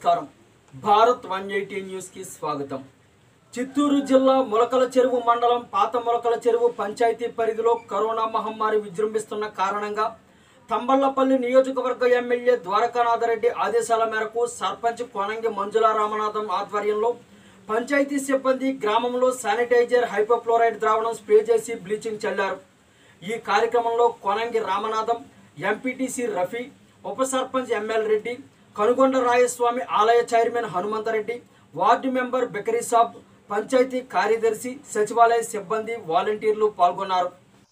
నమస్కారం భారత్ 180 న్యూస్ కి స్వాగతం। చిత్తూరు జిల్లా ములకల చెరువు మండలం పాత ములకల చెరువు పంచాయతీ పరిధిలో కరోనా మహమ్మారి విజృంభిస్తున్న కారణంగా తంబళ్లపల్లి నియోజకవర్గ ఎమ్మెల్యే ద్వారకానాథరెడ్డి ఆదేశాల మేరకు సర్పంచ్ కొనంగి మంజుల రామనాథం ఆధ్వర్యంలో పంచాయతీ సిబ్బంది గ్రామంలో శానిటైజర్ హైపోక్లోరైడ్ ద్రావణం స్ప్రే చేసి బ్లీచింగ్ చల్లారు। ఈ కార్యక్రమంలో కొనంగి రామనాథం, ఎంపీటీసీ రఫీ, ఉప సర్పంచ్ ఎంఎల్ రెడ్డి, కనుగొండ రాయస్వామి ఆలయ చైర్మన్ హనుమంతరెడ్డి, వార్డు మెంబర్ బెకరీ సాబ్, పంచాయతీ కార్యదర్శి, సచివాలయ సిబ్బంది, వాలంటీర్లు పాల్గొన్నారు।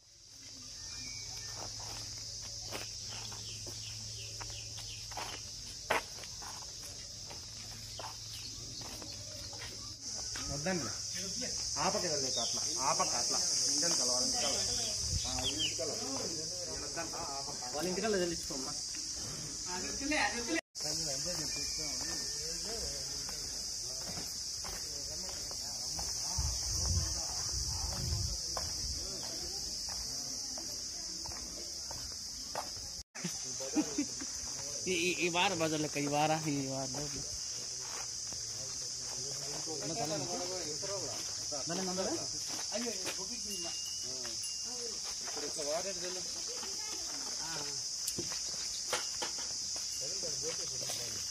ఈ వార బజార్ లెక్క ఈ వార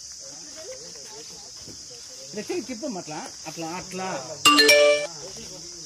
తిప్పం అట్లా అట్లా అట్లా